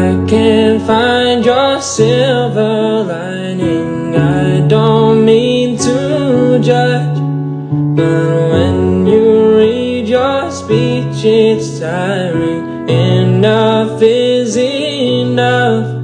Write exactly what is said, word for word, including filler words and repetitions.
I can't find your silver lining. I don't mean to judge, but when you read your speech it's tiring. Enough is enough.